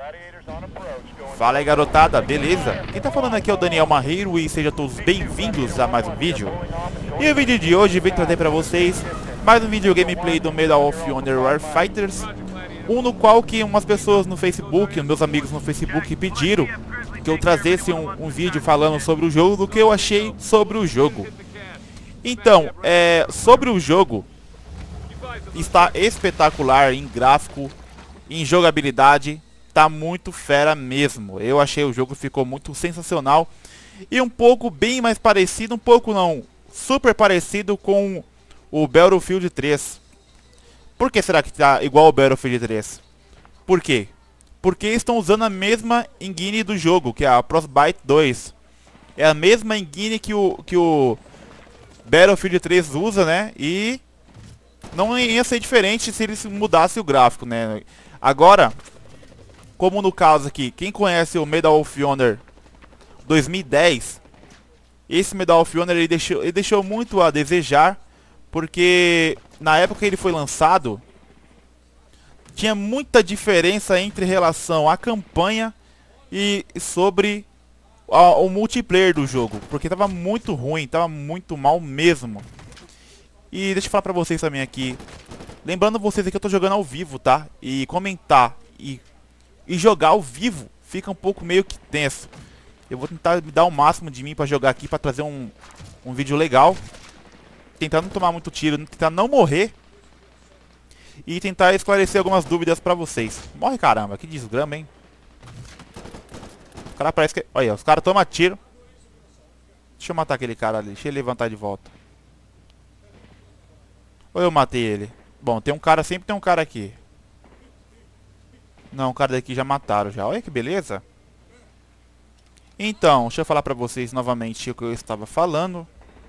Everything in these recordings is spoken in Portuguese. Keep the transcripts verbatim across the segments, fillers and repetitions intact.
Fala aí, garotada, beleza? Quem tá falando aqui é o Daniel Marreiro e sejam todos bem-vindos a mais um vídeo. E o vídeo de hoje vem trazer pra vocês mais um vídeo gameplay do Medal of Honor Warfighters, um no qual que umas pessoas no Facebook, meus amigos no Facebook, pediram que eu trazesse um, um vídeo falando sobre o jogo, do que eu achei sobre o jogo. Então, é, sobre o jogo, está espetacular em gráfico, em jogabilidade, tá muito fera mesmo. Eu achei o jogo ficou muito sensacional e um pouco bem mais parecido, um pouco não, super parecido com o Battlefield três. Por que será que tá igual ao Battlefield três? Por quê? Porque estão usando a mesma engine do jogo, que é a Frostbite dois. É a mesma engine que o, que o Battlefield três usa, né? E não ia ser diferente se eles mudassem o gráfico, né? Agora, como no caso aqui, quem conhece o Medal of Honor dois mil e dez, esse Medal of Honor ele deixou, ele deixou muito a desejar, porque na época que ele foi lançado, tinha muita diferença entre relação à campanha e sobre a, o multiplayer do jogo, porque tava muito ruim, tava muito mal mesmo. E deixa eu falar pra vocês também aqui, lembrando vocês aqui que eu tô jogando ao vivo, tá? E comentar e, e jogar ao vivo fica um pouco meio que tenso. Eu vou tentar me dar o máximo de mim pra jogar aqui, pra trazer um, um vídeo legal. Tentar não tomar muito tiro, tentar não morrer. E tentar esclarecer algumas dúvidas pra vocês. Morre, caramba, que desgrama, hein? O cara parece que... Olha, os caras tomam tiro. Deixa eu matar aquele cara ali, deixa ele levantar de volta. Ou eu matei ele? Bom, tem um cara, sempre tem um cara aqui. Não, o cara daqui já mataram já. Olha que beleza. Então, deixa eu falar pra vocês novamente o que eu estava falando.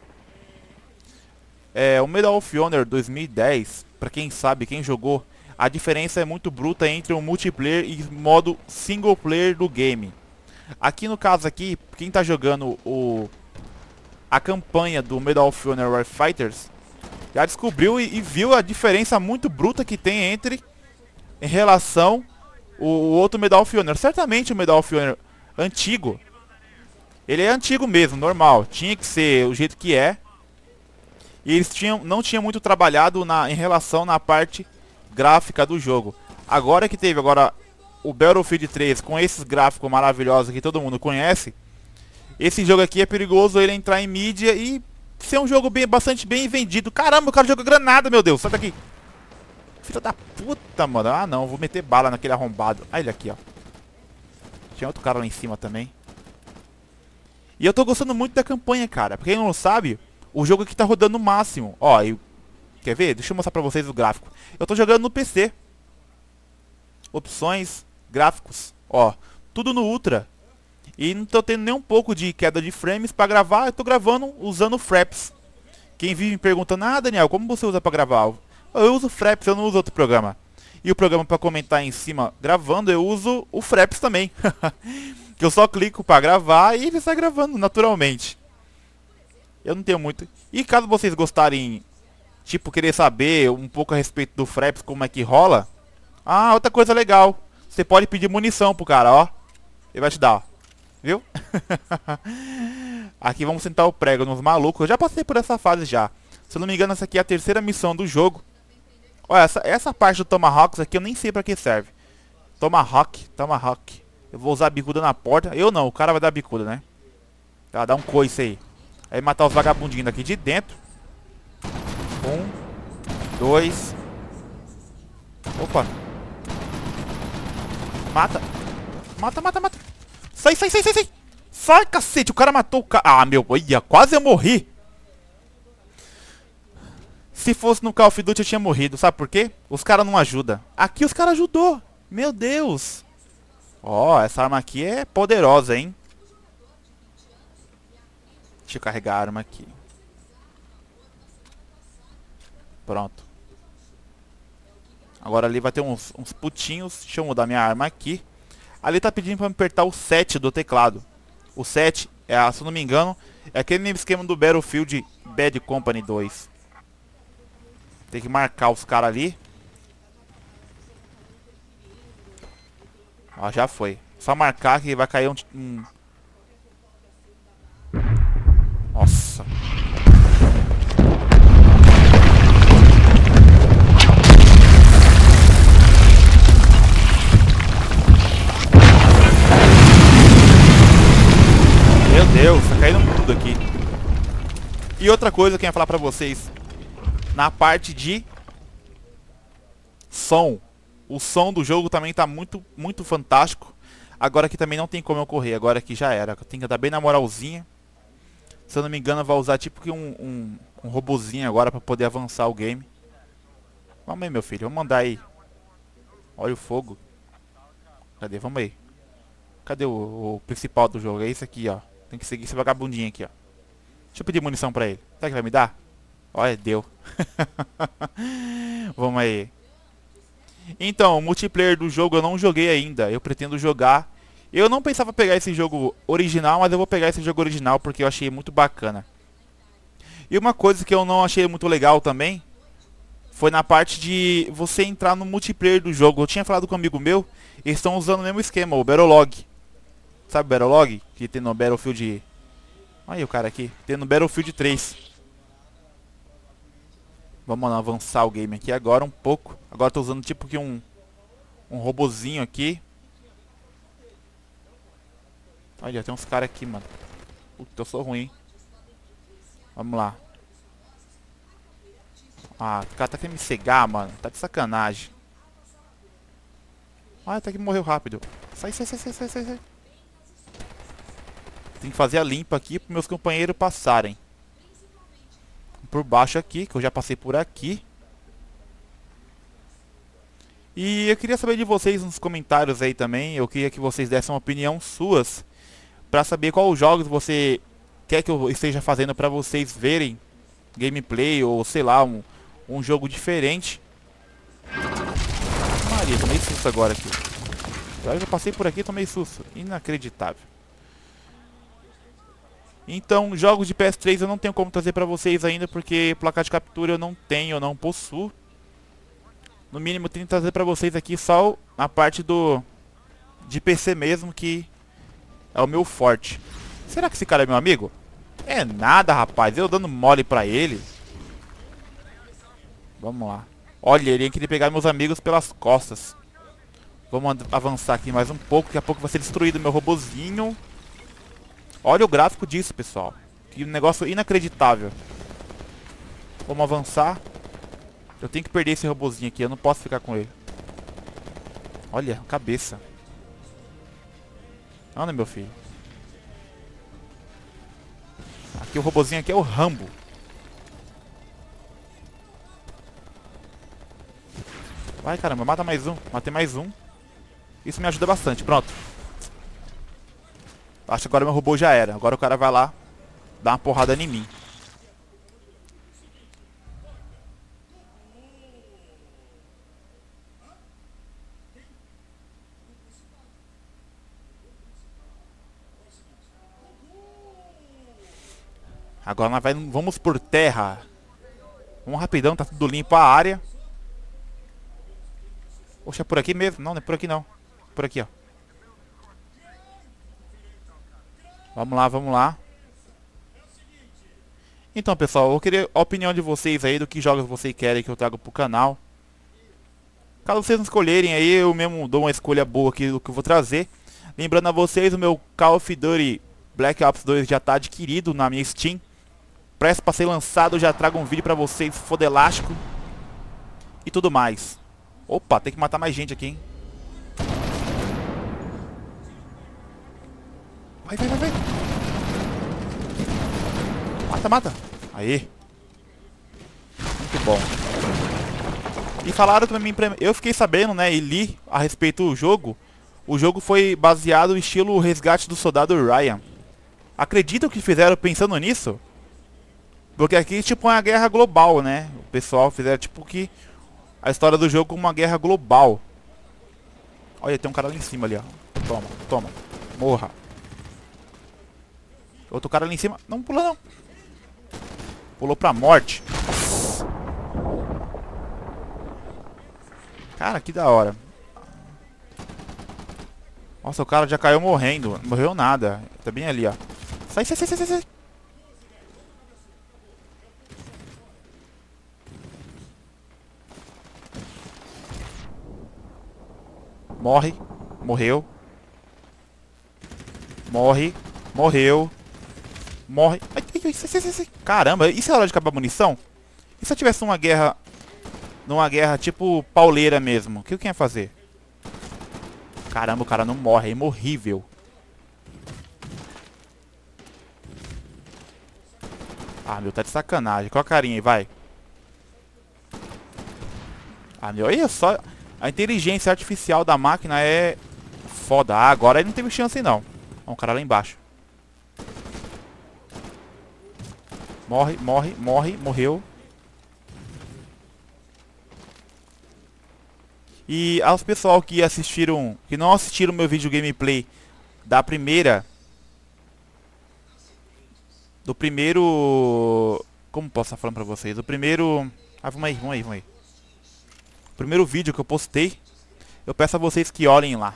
É, o Medal of Honor dois mil e dez, pra quem sabe, quem jogou, a diferença é muito bruta entre o multiplayer e modo single player do game. Aqui no caso aqui, quem tá jogando o a campanha do Medal of Honor Warfighters já descobriu e, e viu a diferença muito bruta que tem entre em relação o, o outro Medal of Honor. Certamente o Medal of Honor antigo, ele é antigo mesmo, normal, tinha que ser o jeito que é. E eles tinham, não tinham muito trabalhado na, em relação na parte gráfica do jogo. Agora que teve agora o Battlefield três com esses gráficos maravilhosos que todo mundo conhece, esse jogo aqui é perigoso ele entrar em mídia e ser um jogo bem, bastante bem vendido. Caramba, o cara joga granada, meu Deus, sai daqui. Filha da puta, mano. Ah não, vou meter bala naquele arrombado. Ah, ele aqui, ó. Tinha outro cara lá em cima também. E eu tô gostando muito da campanha, cara. Pra quem não sabe, o jogo aqui tá rodando no máximo. Ó, eu... quer ver? Deixa eu mostrar pra vocês o gráfico. Eu tô jogando no P C. Opções, gráficos. Ó, tudo no Ultra. E não tô tendo nem um pouco de queda de frames pra gravar. Eu tô gravando usando o Fraps. Quem vive me perguntando, ah, Daniel, como você usa pra gravar? Eu uso o Fraps, eu não uso outro programa. E o programa pra comentar em cima gravando, eu uso o Fraps também. Que eu só clico pra gravar e ele sai gravando naturalmente. Eu não tenho muito. E caso vocês gostarem, tipo, querer saber um pouco a respeito do Fraps, como é que rola. Ah, outra coisa legal. Você pode pedir munição pro cara, ó. Ele vai te dar, ó. Viu? Aqui vamos sentar o prego nos malucos. Eu já passei por essa fase já. Se eu não me engano, essa aqui é a terceira missão do jogo. Olha, essa, essa parte do Tomahawks aqui eu nem sei pra que serve. Tomahawk, Tomahawk. Eu vou usar a bicuda na porta. Eu não, o cara vai dar bicuda, né? Tá, dá um coice aí. Aí matar os vagabundinhos daqui de dentro. Um, dois. Opa. Mata. Mata, mata, mata. Sai, sai, sai, sai, sai. Sai, cacete. O cara matou o cara. Ah, meu. Olha, quase eu morri. Se fosse no Call of Duty eu tinha morrido. Sabe por quê? Os caras não ajudam. Aqui os caras ajudou. Meu Deus. Ó, oh, essa arma aqui é poderosa, hein? Deixa eu carregar a arma aqui. Pronto. Agora ali vai ter uns, uns putinhos. Deixa eu mudar minha arma aqui. Ali tá pedindo pra me apertar o sete do teclado. O sete, é, se eu não me engano, é aquele mesmo esquema do Battlefield Bad Company dois. Tem que marcar os caras ali. Ó, já foi. Só marcar que vai cair um... um... Nossa. Meu Deus, tá caindo tudo aqui. E outra coisa que eu ia falar pra vocês. Na parte de som. O som do jogo também tá muito, muito fantástico. Agora aqui também não tem como eu correr. Agora aqui já era. Tem que andar bem na moralzinha. Se eu não me engano vai usar tipo que um, um, um robozinho agora pra poder avançar o game. Vamos aí, meu filho. Vamos mandar aí. Olha o fogo. Cadê? Vamos aí. Cadê o, o principal do jogo? É esse aqui, ó. Tem que seguir esse vagabundinho aqui, ó. Deixa eu pedir munição pra ele. Será que vai me dar? Olha, deu. Vamos aí. Então, o multiplayer do jogo eu não joguei ainda. Eu pretendo jogar. Eu não pensava pegar esse jogo original, mas eu vou pegar esse jogo original porque eu achei muito bacana. E uma coisa que eu não achei muito legal também foi na parte de você entrar no multiplayer do jogo. Eu tinha falado com um amigo meu, eles estão usando o mesmo esquema, o Battlelog. Sabe o Battlelog? Que tem no Battlefield... Olha aí o cara aqui. Tem no Battlefield três. Vamos avançar o game aqui agora um pouco. Agora tô usando tipo que um... Um robozinho aqui. Olha, tem uns caras aqui, mano. Puta, eu sou ruim. Vamos lá. Ah, o cara tá querendo me cegar, mano. Tá de sacanagem. Ah, até que morreu rápido. Sai, sai, sai, sai, sai, sai, sai. Tem que fazer a limpa aqui para meus companheiros passarem. Por baixo aqui, que eu já passei por aqui. E eu queria saber de vocês nos comentários aí também. Eu queria que vocês dessem uma opinião suas. Pra saber quais jogos você quer que eu esteja fazendo pra vocês verem gameplay ou sei lá, um, um jogo diferente. Maria, tomei susto agora aqui. Agora que eu passei por aqui, tomei susto. Inacreditável. Então, jogos de P S três eu não tenho como trazer pra vocês ainda, porque placar de captura eu não tenho, eu não possuo. No mínimo, eu tenho que trazer pra vocês aqui só a parte do de P C mesmo, que é o meu forte. Será que esse cara é meu amigo? É nada, rapaz. Eu dando mole pra ele. Vamos lá. Olha, ele ia querer pegar meus amigos pelas costas. Vamos avançar aqui mais um pouco. Daqui a pouco vai ser destruído meu robozinho. Olha o gráfico disso, pessoal. Que negócio inacreditável. Vamos avançar. Eu tenho que perder esse robozinho aqui. Eu não posso ficar com ele. Olha, cabeça. Anda, meu filho. Aqui o robozinho aqui é o Rambo. Vai, caramba, mata mais um. Matei mais um. Isso me ajuda bastante, pronto. Acho que agora meu robô já era. Agora o cara vai lá dar uma porrada em mim. Agora nós vai, vamos por terra. Vamos rapidão, tá tudo limpo a área. Poxa, é por aqui mesmo? Não, não é por aqui não. Por aqui, ó. Vamos lá, vamos lá. Então, pessoal, eu queria a opinião de vocês aí do que jogos vocês querem que eu traga pro canal. Caso vocês não escolherem aí, eu mesmo dou uma escolha boa aqui do que eu vou trazer. Lembrando a vocês, o meu Call of Duty Black Ops dois já tá adquirido na minha Steam. Prestes para ser lançado, eu já trago um vídeo pra vocês, fodelástico. E tudo mais. Opa, tem que matar mais gente aqui, hein. Vai, vai, vai, vai. Mata, mata. Aí. Muito bom. E falaram também pra mim, eu fiquei sabendo, né, e li a respeito do jogo. O jogo foi baseado no estilo Resgate do Soldado Ryan. Acreditam que fizeram pensando nisso? Porque aqui tipo uma guerra global, né? O pessoal fizeram tipo que a história do jogo como uma guerra global. Olha, tem um cara ali em cima ali, ó. Toma, toma. Morra. Outro cara ali em cima. Não pula não. Pulou pra morte. Cara, que da hora. Nossa, o cara já caiu morrendo. Não morreu nada. Tá bem ali, ó. Sai, sai, sai, sai, sai. Morre. Morreu. Morre. Morreu. Morre. Ai, ai, sai, sai, sai. Caramba, isso é hora de acabar a munição? E se eu tivesse uma guerra... Numa guerra tipo pauleira mesmo? O que eu ia fazer? Caramba, o cara não morre. É imorrível. Ah, meu, tá de sacanagem. Qual a carinha aí, vai. Ah, meu, olha só. A inteligência artificial da máquina é foda. Ah, agora ele não teve chance, não. Ó, um cara lá embaixo. Morre, morre, morre, morreu. E aos pessoal que assistiram, que não assistiram meu vídeo gameplay da primeira, do primeiro, como posso estar falando pra vocês, do primeiro, ah, vamos aí, vamos aí, vamos aí. O primeiro vídeo que eu postei, eu peço a vocês que olhem lá.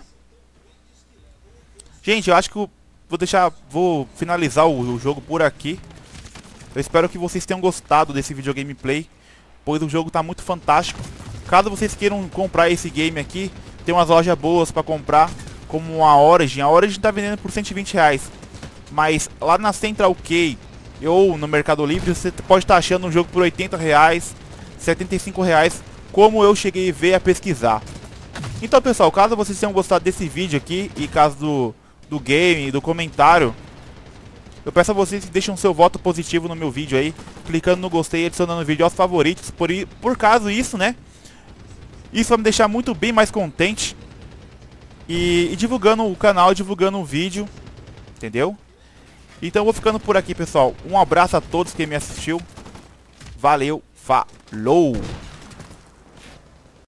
Gente, eu acho que eu vou deixar, vou finalizar o, o jogo por aqui. Eu espero que vocês tenham gostado desse vídeo gameplay, pois o jogo tá muito fantástico. Caso vocês queiram comprar esse game aqui, tem umas lojas boas para comprar, como a Origin. A Origin tá vendendo por cento e vinte reais. Mas lá na Central Key ou no Mercado Livre, você pode estar achando um jogo por oitenta reais, setenta e cinco reais, como eu cheguei a ver, a pesquisar. Então, pessoal, caso vocês tenham gostado desse vídeo aqui, e caso do, do game, do comentário, eu peço a vocês que deixem o seu voto positivo no meu vídeo aí, clicando no gostei e adicionando o vídeo aos favoritos. Por, por caso isso, né? Isso vai me deixar muito bem mais contente. E, e divulgando o canal, divulgando o vídeo. Entendeu? Então eu vou ficando por aqui, pessoal. Um abraço a todos que me assistiu. Valeu, falou!